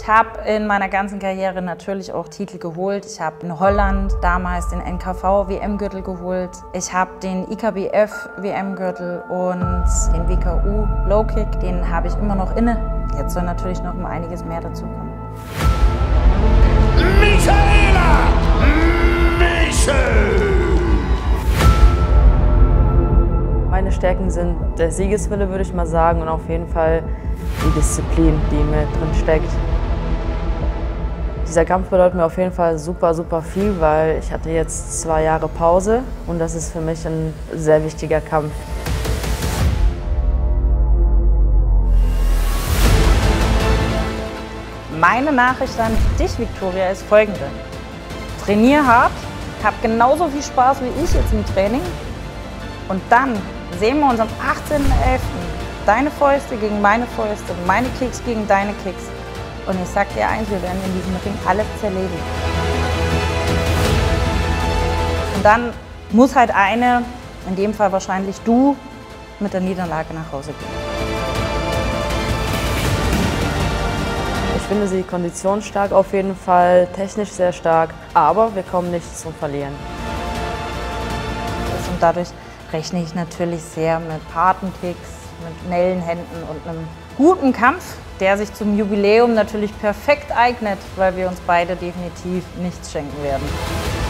Ich habe in meiner ganzen Karriere natürlich auch Titel geholt. Ich habe in Holland damals den NKV-WM-Gürtel geholt. Ich habe den IKBF-WM-Gürtel und den WKU Low-Kick. Den habe ich immer noch inne. Jetzt soll natürlich noch um einiges mehr dazukommen. Michaela Michel! Meine Stärken sind der Siegeswille, würde ich mal sagen, und auf jeden Fall die Disziplin, die mir drin steckt. Dieser Kampf bedeutet mir auf jeden Fall super, super viel, weil ich hatte jetzt 2 Jahre Pause und das ist für mich ein sehr wichtiger Kampf. Meine Nachricht an dich, Viktoria, ist folgende. Trainier hart, hab genauso viel Spaß wie ich jetzt im Training und dann sehen wir uns am 18.11. Deine Fäuste gegen meine Fäuste, meine Kicks gegen deine Kicks. Und ich sag dir eins, wir werden in diesem Ring alles zerlegen. Und dann muss halt eine, in dem Fall wahrscheinlich du, mit der Niederlage nach Hause gehen. Ich finde sie konditionsstark auf jeden Fall, technisch sehr stark, aber wir kommen nicht zum Verlieren. Und dadurch rechne ich natürlich sehr mit harten Kicks, mit schnellen Händen und einem guten Kampf, der sich zum Jubiläum natürlich perfekt eignet, weil wir uns beide definitiv nichts schenken werden.